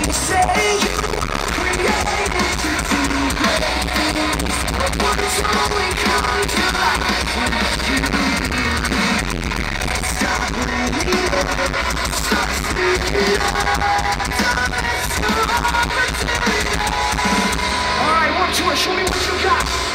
Alright, 1, 2, show me what you got.